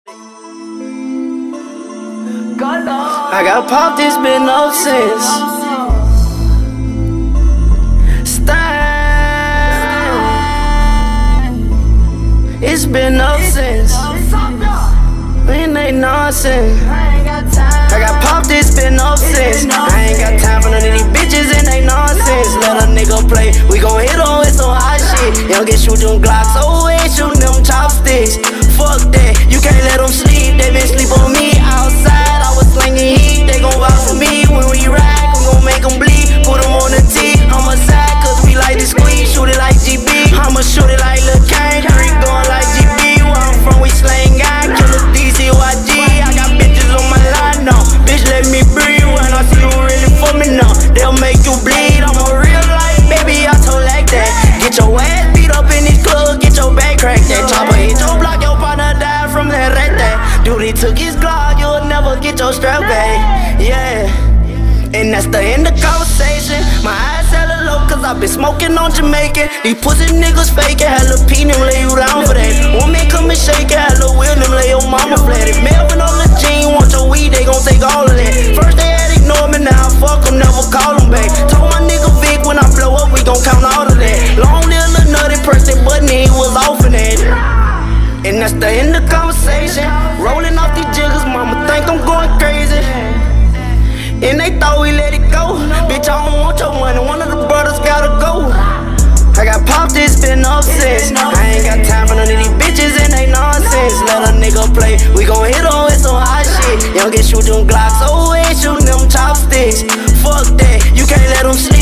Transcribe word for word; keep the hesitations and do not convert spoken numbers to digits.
I got popped, it's been no sense. Stein, it's been no sense. It ain't nonsense. I got popped, it's been no sense. I ain't got time for none of these bitches and they nonsense. Let a nigga play, we gon' hit on with some hot shit. You don't get shoot them Glocks, always shooting them chopsticks. Fuck that, you can't let them sleep. They been sleep on me outside. I was slinging heat, they gon' vouch for me. When we ride, we gon' make them bleed. Put them on the T, I'm a side, cause we like to squeeze. Shoot it like G B, I'ma shoot it like Lil' Kane. Creek going like G B, where I'm from, we slang guy. Killers D C Y G, I got bitches on my line now. Bitch, let me breathe when I see you really for me now. They'll make you bleed, I'm a real life baby, I told like that. Get your ass beat up in this club, get your back cracked. That chopper hit your block, your partner died from that rat that. Dude, he took his Glock, you'll never get your strap back. Yeah, and that's the end of conversation. My eyes hella low, cause I been smoking on Jamaican. These pussy niggas faking, hella P, them lay you down for that. Woman come and shake it, hella Will, them lay your mama flat. If Melvin on the Jean want your weed, they gon' take all of that. First they had ignored me, now fuck them, never call them back. Told my nigga Vic, when I blow up, we gon' count all of that. Long live Lil Nutty, press that button, he was off in that. And that's the end of conversation. Rolling off these jiggers, mama think I'm going crazy. And they thought we let it go. Bitch, I don't want your money, one of the brothers gotta go. I got popped, it's been no sense. I ain't got time for none of these bitches and they nonsense. Let a nigga play, we gon' hit on with some hot shit. You don't get shoot them Glocks, always shooting them chopsticks. Fuck that, you can't let them sleep.